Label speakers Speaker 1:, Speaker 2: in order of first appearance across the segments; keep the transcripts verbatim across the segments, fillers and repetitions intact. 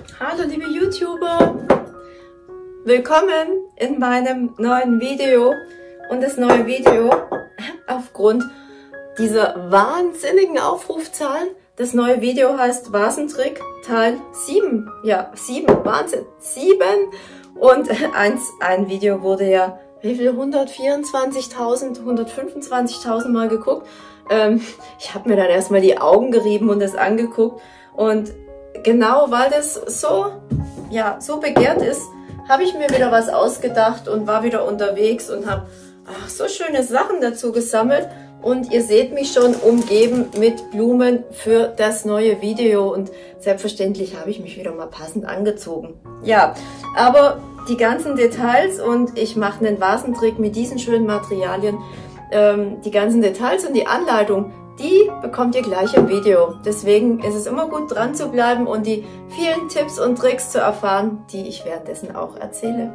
Speaker 1: Hallo liebe YouTuber, willkommen in meinem neuen Video. Und das neue Video, aufgrund dieser wahnsinnigen Aufrufzahlen, das neue Video heißt Vasentrick Teil sieben. Ja, sieben, Wahnsinn, sieben. Und eins, ein Video wurde ja, wie viel, hundertvierundzwanzigtausend, hundertfünfundzwanzigtausend Mal geguckt. Ähm, ich habe mir dann erstmal die Augen gerieben und das angeguckt. Und genau weil das so, ja, so begehrt ist, habe ich mir wieder was ausgedacht und war wieder unterwegs und habe ach, so schöne Sachen dazu gesammelt. Und ihr seht mich schon umgeben mit Blumen für das neue Video. Und selbstverständlich habe ich mich wieder mal passend angezogen. Ja, aber die ganzen Details und ich mache einen Vasentrick mit diesen schönen Materialien. Ähm, die ganzen Details und die Anleitung, die bekommt ihr gleich im Video. Deswegen ist es immer gut dran zu bleiben und die vielen Tipps und Tricks zu erfahren, die ich währenddessen auch erzähle.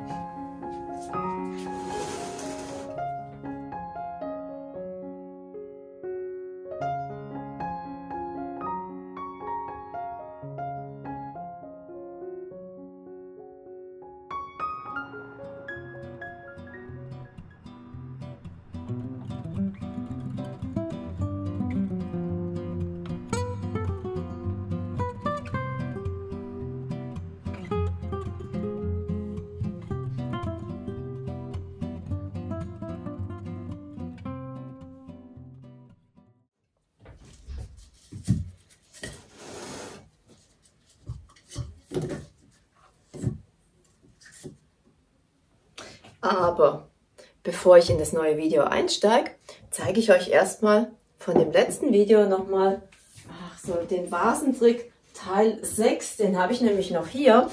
Speaker 1: Aber bevor ich in das neue Video einsteige, zeige ich euch erstmal von dem letzten Video nochmal ach so, den Vasentrick Teil sechs. Den habe ich nämlich noch hier.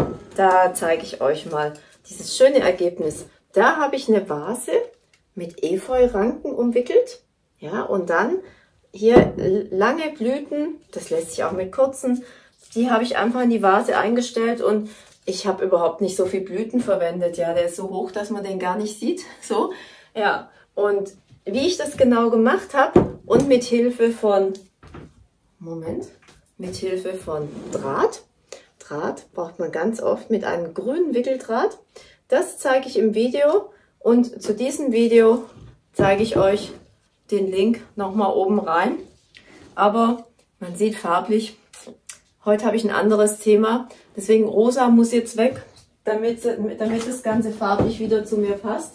Speaker 1: Da zeige ich euch mal dieses schöne Ergebnis. Da habe ich eine Vase mit Efeu-Ranken umwickelt. Ja, und dann hier lange Blüten, das lässt sich auch mit kurzen, die habe ich einfach in die Vase eingestellt und ich habe überhaupt nicht so viel Blüten verwendet. Ja, der ist so hoch, dass man den gar nicht sieht. So, ja. Und wie ich das genau gemacht habe und mit Hilfe von, Moment, mit Hilfe von Draht. Draht braucht man ganz oft mit einem grünen Wickeldraht. Das zeige ich im Video und zu diesem Video zeige ich euch den Link nochmal oben rein. Aber man sieht farblich, heute habe ich ein anderes Thema. Deswegen rosa muss jetzt weg, damit, damit das Ganze farblich wieder zu mir passt.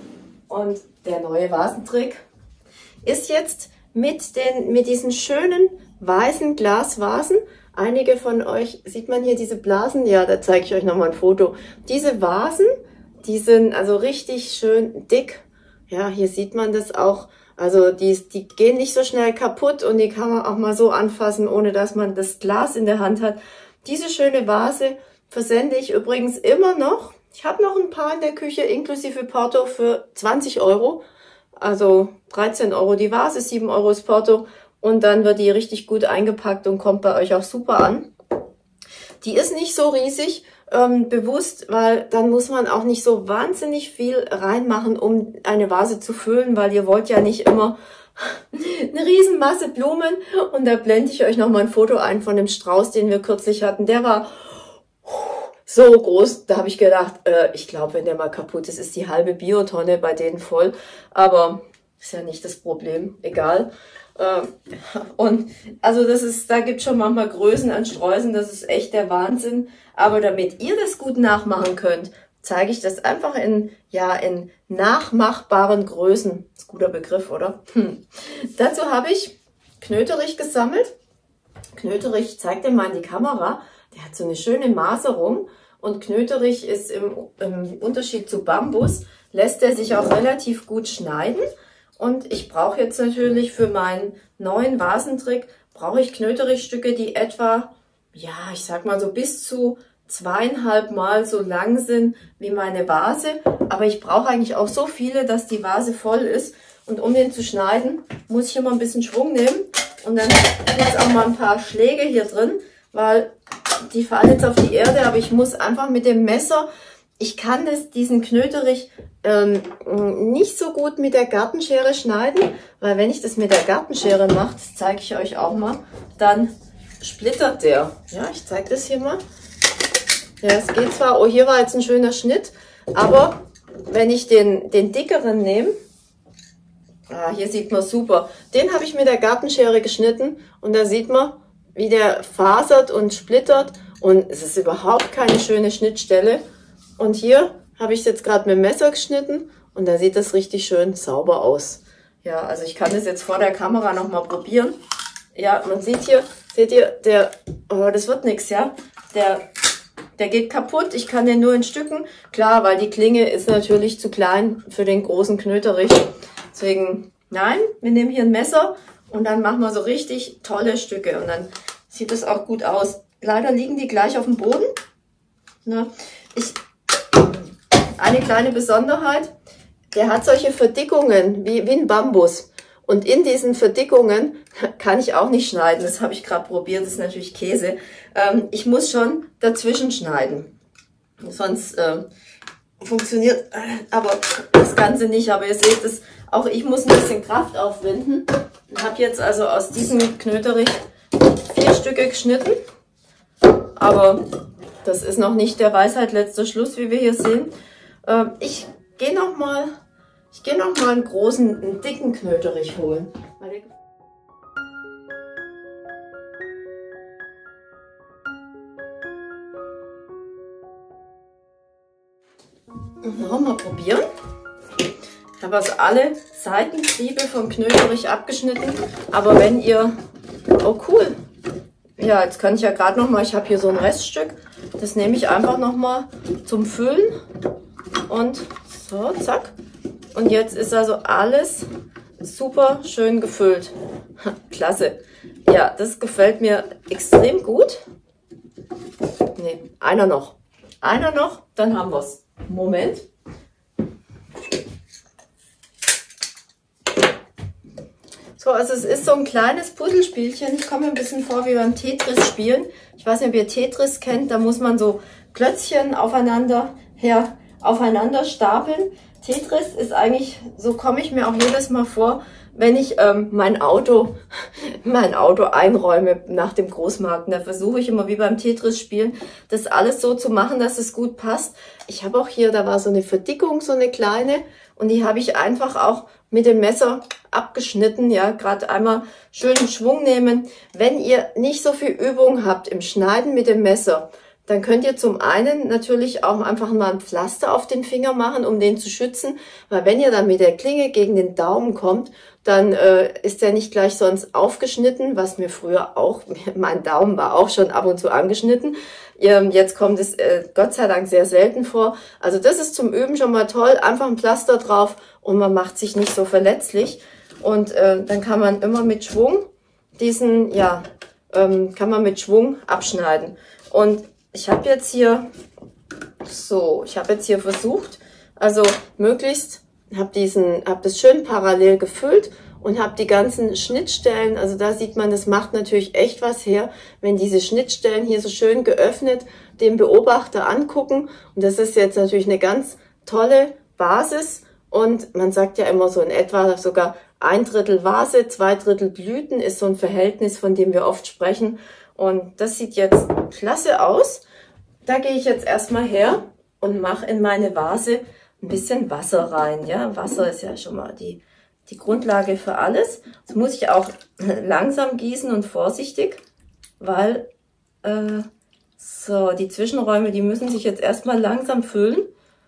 Speaker 1: Und der neue Vasentrick ist jetzt mit, den, mit diesen schönen weißen Glasvasen. Einige von euch, sieht man hier diese Blasen? Ja, da zeige ich euch nochmal ein Foto. Diese Vasen, die sind also richtig schön dick. Ja, hier sieht man das auch. Also die, die gehen nicht so schnell kaputt und die kann man auch mal so anfassen, ohne dass man das Glas in der Hand hat. Diese schöne Vase versende ich übrigens immer noch. Ich habe noch ein paar in der Küche, inklusive Porto für zwanzig Euro. Also dreizehn Euro die Vase, sieben Euro das Porto. Und dann wird die richtig gut eingepackt und kommt bei euch auch super an. Die ist nicht so riesig, ähm, bewusst, weil dann muss man auch nicht so wahnsinnig viel reinmachen, um eine Vase zu füllen, weil ihr wollt ja nicht immer eine riesen Masse Blumen. Und da blende ich euch noch mal ein Foto ein von dem Strauß, den wir kürzlich hatten. Der war so groß, da habe ich gedacht, äh, ich glaube, wenn der mal kaputt ist, ist die halbe Biotonne bei denen voll. Aber ist ja nicht das Problem, egal. Äh, und also das ist, da gibt es schon manchmal Größen an Sträußen, das ist echt der Wahnsinn. Aber damit ihr das gut nachmachen könnt, zeige ich das einfach in, ja, in nachmachbaren Größen. Das ist ein guter Begriff, oder? Hm. Dazu habe ich Knöterich gesammelt. Knöterich, zeigt dir mal in die Kamera, der hat so eine schöne Maserung. Und Knöterich ist im, im Unterschied zu Bambus, lässt er sich auch relativ gut schneiden. Und ich brauche jetzt natürlich für meinen neuen Vasentrick, brauche ich Knöterichstücke, die etwa, ja, ich sag mal so bis zu zweieinhalb Mal so lang sind wie meine Vase. Aber ich brauche eigentlich auch so viele, dass die Vase voll ist. Und um den zu schneiden, muss ich immer ein bisschen Schwung nehmen. Und dann sind jetzt auch mal ein paar Schläge hier drin, weil die fallen jetzt auf die Erde. Aber ich muss einfach mit dem Messer, ich kann das, diesen Knöterich ähm, nicht so gut mit der Gartenschere schneiden. Weil wenn ich das mit der Gartenschere mache, das zeige ich euch auch mal, dann splittert der. Ja, ich zeige das hier mal. Ja, es geht zwar, oh, hier war jetzt ein schöner Schnitt, aber wenn ich den, den dickeren nehme, ah, hier sieht man super, den habe ich mit der Gartenschere geschnitten und da sieht man, wie der fasert und splittert und es ist überhaupt keine schöne Schnittstelle. Und hier habe ich es jetzt gerade mit dem Messer geschnitten und da sieht das richtig schön sauber aus. Ja, also ich kann das jetzt vor der Kamera nochmal probieren. Ja, man sieht hier, seht ihr, der, oh, das wird nichts, ja, der... Der geht kaputt, ich kann den nur in Stücken. Klar, weil die Klinge ist natürlich zu klein für den großen Knöterich. Deswegen, nein, wir nehmen hier ein Messer und dann machen wir so richtig tolle Stücke. Und dann sieht es auch gut aus. Leider liegen die gleich auf dem Boden. Na, ich, eine kleine Besonderheit, der hat solche Verdickungen wie, wie ein Bambus. Und in diesen Verdickungen kann ich auch nicht schneiden. Das habe ich gerade probiert, das ist natürlich Käse. Ähm, ich muss schon dazwischen schneiden. Sonst äh, funktioniert äh, aber das Ganze nicht. Aber ihr seht es, auch ich muss ein bisschen Kraft aufwenden. Ich habe jetzt also aus diesem Knöterich vier Stücke geschnitten. Aber das ist noch nicht der Weisheit letzter Schluss, wie wir hier sehen. Äh, ich gehe noch mal... Ich gehe noch mal einen großen, einen dicken Knöterich holen. Noch mal probieren. Ich habe also alle Seitentriebe vom Knöterich abgeschnitten. Aber wenn ihr... Oh cool. Ja, jetzt kann ich ja gerade noch mal... Ich habe hier so ein Reststück. Das nehme ich einfach noch mal zum Füllen. Und so, zack. Und jetzt ist also alles super schön gefüllt. Klasse. Ja, das gefällt mir extrem gut. Ne, einer noch. Einer noch, dann haben wir es. Moment. So, also es ist so ein kleines Puzzlespielchen. Ich komme mir ein bisschen vor wie beim Tetris spielen. Ich weiß nicht, ob ihr Tetris kennt. Da muss man so Klötzchen aufeinander her, aufeinander stapeln. Tetris ist eigentlich, so komme ich mir auch jedes Mal vor, wenn ich ähm, mein Auto, mein Auto einräume nach dem Großmarkt. Da versuche ich immer wie beim Tetris spielen, das alles so zu machen, dass es gut passt. Ich habe auch hier, da war so eine Verdickung, so eine kleine, und die habe ich einfach auch mit dem Messer abgeschnitten. Ja, gerade einmal schön Schwung nehmen. Wenn ihr nicht so viel Übung habt im Schneiden mit dem Messer, dann könnt ihr zum einen natürlich auch einfach mal ein Pflaster auf den Finger machen, um den zu schützen. Weil wenn ihr dann mit der Klinge gegen den Daumen kommt, dann äh, ist der nicht gleich sonst aufgeschnitten, was mir früher auch, mein Daumen war auch schon ab und zu angeschnitten. Ähm, jetzt kommt es äh, Gott sei Dank sehr selten vor. Also das ist zum Üben schon mal toll. Einfach ein Pflaster drauf und man macht sich nicht so verletzlich. Und äh, dann kann man immer mit Schwung diesen, ja, ähm, kann man mit Schwung abschneiden. Und ich habe jetzt hier, so, ich habe jetzt hier versucht, also möglichst, habe diesen, habe das schön parallel gefüllt und habe die ganzen Schnittstellen, also da sieht man, das macht natürlich echt was her, wenn diese Schnittstellen hier so schön geöffnet dem Beobachter angucken. Und das ist jetzt natürlich eine ganz tolle Basis. Und man sagt ja immer so in etwa sogar ein Drittel Vase, zwei Drittel Blüten ist so ein Verhältnis, von dem wir oft sprechen. Und das sieht jetzt klasse aus. Da gehe ich jetzt erstmal her und mache in meine Vase ein bisschen Wasser rein. Ja, Wasser ist ja schon mal die, die Grundlage für alles. Das muss ich auch langsam gießen und vorsichtig, weil äh, so die Zwischenräume, die müssen sich jetzt erstmal langsam füllen.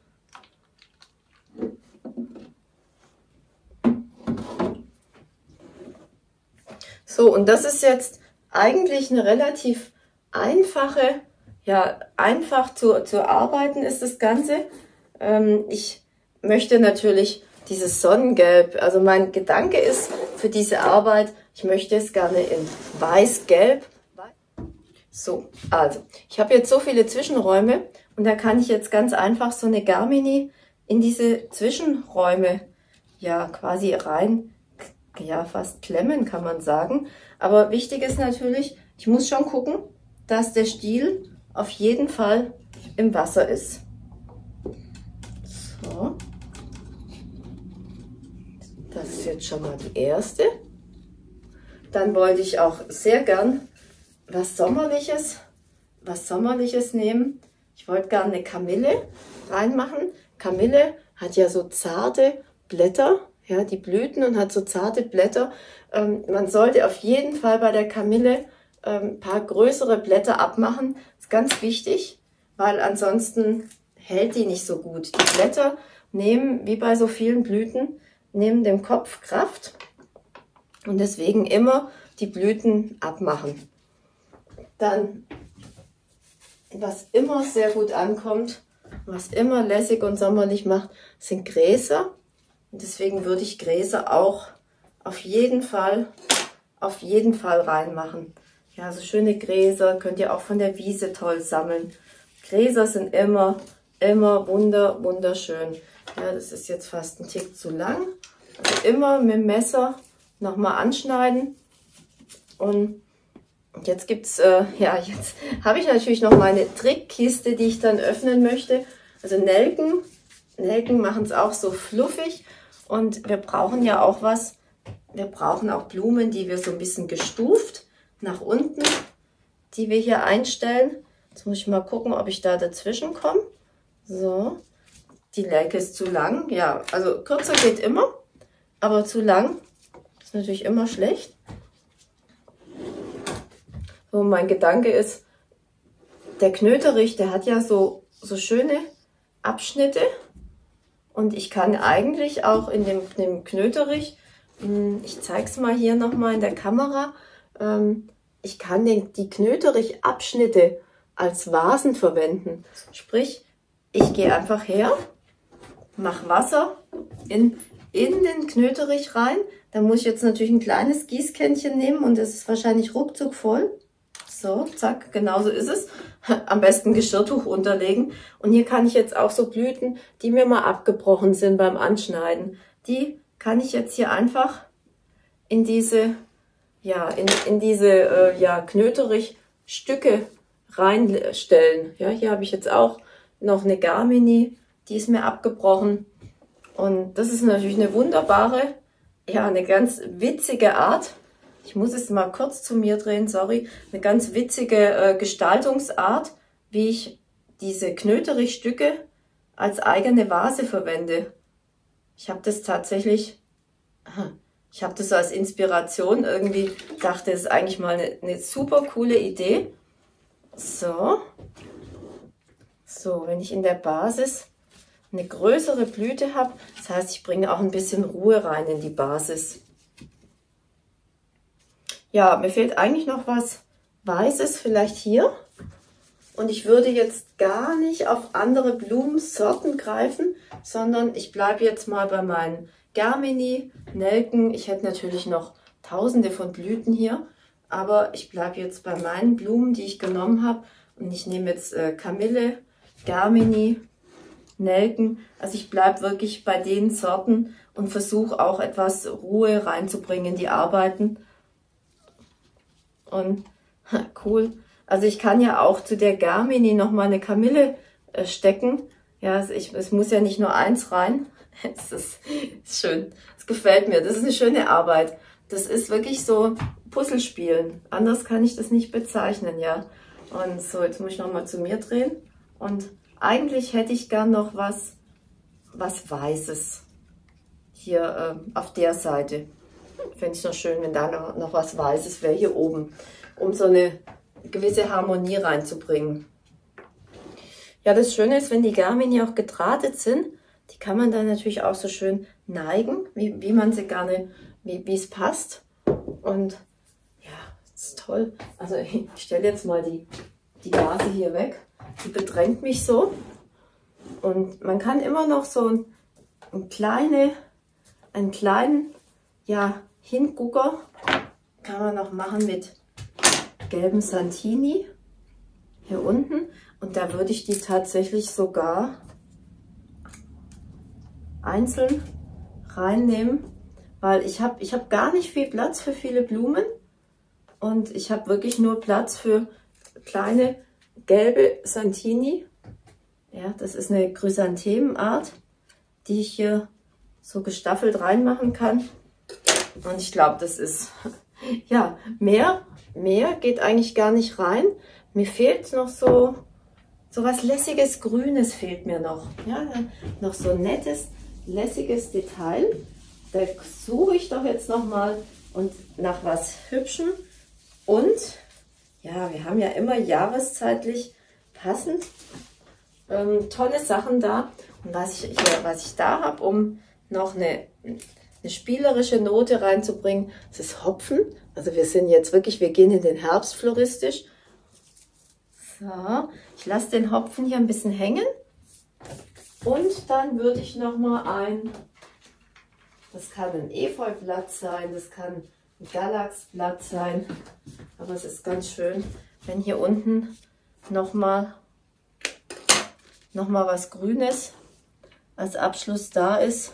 Speaker 1: So, und das ist jetzt eigentlich eine relativ einfache, ja, einfach zu, zu arbeiten ist das Ganze. Ähm, ich möchte natürlich dieses Sonnengelb, also mein Gedanke ist für diese Arbeit, ich möchte es gerne in weiß-gelb. So, also, ich habe jetzt so viele Zwischenräume und da kann ich jetzt ganz einfach so eine Garmini in diese Zwischenräume, ja, quasi rein, ja, fast klemmen kann man sagen. Aber wichtig ist natürlich, ich muss schon gucken, dass der Stiel auf jeden Fall im Wasser ist. So. Das ist jetzt schon mal die erste. Dann wollte ich auch sehr gern was Sommerliches, was Sommerliches nehmen. Ich wollte gerne eine Kamille reinmachen. Kamille hat ja so zarte Blätter, ja, die Blüten und hat so zarte Blätter. Ähm, man sollte auf jeden Fall bei der Kamille ähm, ein paar größere Blätter abmachen. Das ist ganz wichtig, weil ansonsten hält die nicht so gut. Die Blätter nehmen, wie bei so vielen Blüten, nehmen dem Kopf Kraft und deswegen immer die Blüten abmachen. Dann, was immer sehr gut ankommt, was immer lässig und sommerlich macht, sind Gräser. Und deswegen würde ich Gräser auch auf jeden Fall, auf jeden Fall reinmachen. Ja, so schöne Gräser könnt ihr auch von der Wiese toll sammeln. Gräser sind immer, immer wunder, wunderschön. Ja, das ist jetzt fast ein Tick zu lang. Also immer mit dem Messer nochmal anschneiden. Und jetzt gibt's, äh, ja, jetzt habe ich natürlich noch meine Trickkiste, die ich dann öffnen möchte. Also Nelken, Nelken machen es auch so fluffig. Und wir brauchen ja auch was, wir brauchen auch Blumen, die wir so ein bisschen gestuft nach unten, die wir hier einstellen. Jetzt muss ich mal gucken, ob ich da dazwischen komme. So, die Nelke ist zu lang. Ja, also kürzer geht immer, aber zu lang ist natürlich immer schlecht. So, mein Gedanke ist, der Knöterich, der hat ja so, so schöne Abschnitte. Und ich kann eigentlich auch in dem, dem Knöterich, ich zeige es mal hier nochmal in der Kamera, ich kann den, die Knöterich-Abschnitte als Vasen verwenden. Sprich, ich gehe einfach her, mache Wasser in, in den Knöterich rein. Da muss ich jetzt natürlich ein kleines Gießkännchen nehmen und es ist wahrscheinlich ruckzuck voll. So, zack, genauso ist es. Am besten Geschirrtuch unterlegen. Und hier kann ich jetzt auch so Blüten, die mir mal abgebrochen sind beim Anschneiden, die kann ich jetzt hier einfach in diese, ja, in, in diese äh, ja, Knöterich-Stücke reinstellen. Ja, hier habe ich jetzt auch noch eine Garmini, die ist mir abgebrochen. Und das ist natürlich eine wunderbare, ja, eine ganz witzige Art. Ich muss es mal kurz zu mir drehen, sorry. Eine ganz witzige äh, Gestaltungsart, wie ich diese Knöterich-Stücke als eigene Vase verwende. Ich habe das tatsächlich, ich habe das so als Inspiration irgendwie, dachte, es ist eigentlich mal eine, eine super coole Idee. So. So, wenn ich in der Basis eine größere Blüte habe, das heißt, ich bringe auch ein bisschen Ruhe rein in die Basis. Ja, mir fehlt eigentlich noch was Weißes, vielleicht hier. Und ich würde jetzt gar nicht auf andere Blumensorten greifen, sondern ich bleibe jetzt mal bei meinen Garmini, Nelken. Ich hätte natürlich noch tausende von Blüten hier, aber ich bleibe jetzt bei meinen Blumen, die ich genommen habe. Und ich nehme jetzt äh, Kamille, Garmini, Nelken. Also ich bleibe wirklich bei den Sorten und versuche auch etwas Ruhe reinzubringen in die Arbeiten. Und cool. Also ich kann ja auch zu der Garmini noch mal eine Kamille äh, stecken. Ja, also ich, es muss ja nicht nur eins rein. Das ist, ist schön. Das gefällt mir. Das ist eine schöne Arbeit. Das ist wirklich so Puzzlespielen. Anders kann ich das nicht bezeichnen, ja. Und so, jetzt muss ich noch mal zu mir drehen. Und eigentlich hätte ich gern noch was, was Weißes hier äh, auf der Seite. Fände ich noch schön, wenn da noch, noch was Weißes wäre hier oben, um so eine gewisse Harmonie reinzubringen. Ja, das Schöne ist, wenn die Garmini auch gedrahtet sind, die kann man dann natürlich auch so schön neigen, wie, wie man sie gerne, wie, wie es passt. Und ja, das ist toll. Also ich stelle jetzt mal die, die Vase hier weg. Die bedrängt mich so. Und man kann immer noch so ein, ein kleine, einen kleinen, ja, Hingucker kann man noch machen mit gelben Santini hier unten. Und da würde ich die tatsächlich sogar einzeln reinnehmen, weil ich habe ich hab gar nicht viel Platz für viele Blumen und ich habe wirklich nur Platz für kleine gelbe Santini. Ja, das ist eine Chrysanthemenart, die ich hier so gestaffelt reinmachen kann. Und ich glaube, das ist, ja, mehr mehr geht eigentlich gar nicht rein. Mir fehlt noch so, so was lässiges Grünes fehlt mir noch. Ja, noch so ein nettes, lässiges Detail. Da suche ich doch jetzt noch mal und nach was Hübschem. Und ja, wir haben ja immer jahreszeitlich passend ähm, tolle Sachen da. Und was ich, hier, was ich da habe, um noch eine, eine spielerische Note reinzubringen, das ist Hopfen. Also wir sind jetzt wirklich, wir gehen in den Herbst floristisch. So, ich lasse den Hopfen hier ein bisschen hängen. Und dann würde ich noch mal ein, das kann ein Efeublatt sein, das kann ein Galaxblatt sein. Aber es ist ganz schön, wenn hier unten noch mal, noch mal was Grünes als Abschluss da ist.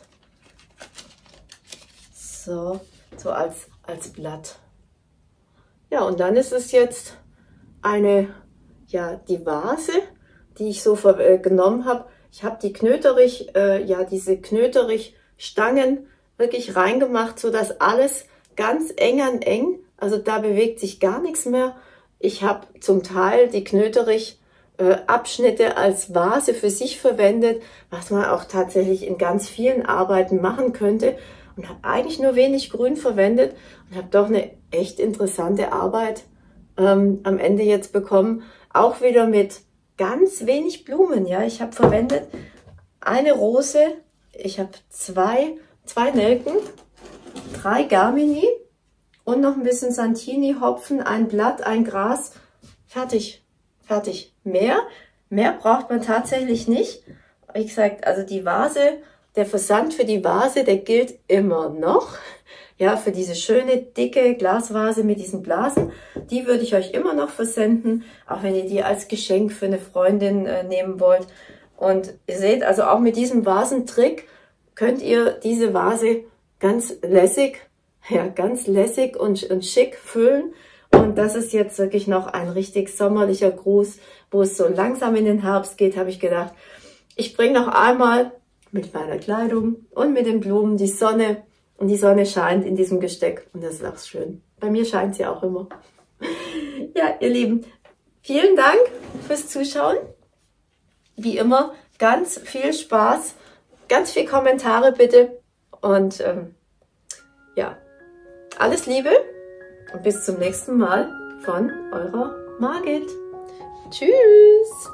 Speaker 1: So, so als, als Blatt. Ja, und dann ist es jetzt eine, ja, die Vase, die ich so äh, genommen habe. Ich habe die Knöterich, äh, ja, diese Knöterich-Stangen wirklich reingemacht, so dass alles ganz eng an eng, also da bewegt sich gar nichts mehr. Ich habe zum Teil die Knöterich äh, Abschnitte als Vase für sich verwendet, was man auch tatsächlich in ganz vielen Arbeiten machen könnte, und habe eigentlich nur wenig Grün verwendet und habe doch eine echt interessante Arbeit ähm, am Ende jetzt bekommen. Auch wieder mit ganz wenig Blumen. Ja, ich habe verwendet eine Rose, ich habe zwei, zwei Nelken, drei Garmini und noch ein bisschen Santini, Hopfen, ein Blatt, ein Gras. Fertig, fertig. Mehr, mehr braucht man tatsächlich nicht. Wie gesagt, also die Vase, der Versand für die Vase, der gilt immer noch. Ja, für diese schöne, dicke Glasvase mit diesen Blasen, die würde ich euch immer noch versenden, auch wenn ihr die als Geschenk für eine Freundin äh, nehmen wollt. Und ihr seht, also auch mit diesem Vasentrick könnt ihr diese Vase ganz lässig, ja, ganz lässig und, und schick füllen. Und das ist jetzt wirklich noch ein richtig sommerlicher Gruß, wo es so langsam in den Herbst geht, habe ich gedacht. Ich bringe noch einmal mit meiner Kleidung und mit den Blumen die Sonne. Und die Sonne scheint in diesem Gesteck und das ist auch schön. Bei mir scheint sie auch immer. Ja, ihr Lieben, vielen Dank fürs Zuschauen. Wie immer, ganz viel Spaß, ganz viel Kommentare bitte. Und ähm, ja, alles Liebe und bis zum nächsten Mal von eurer Margit. Tschüss!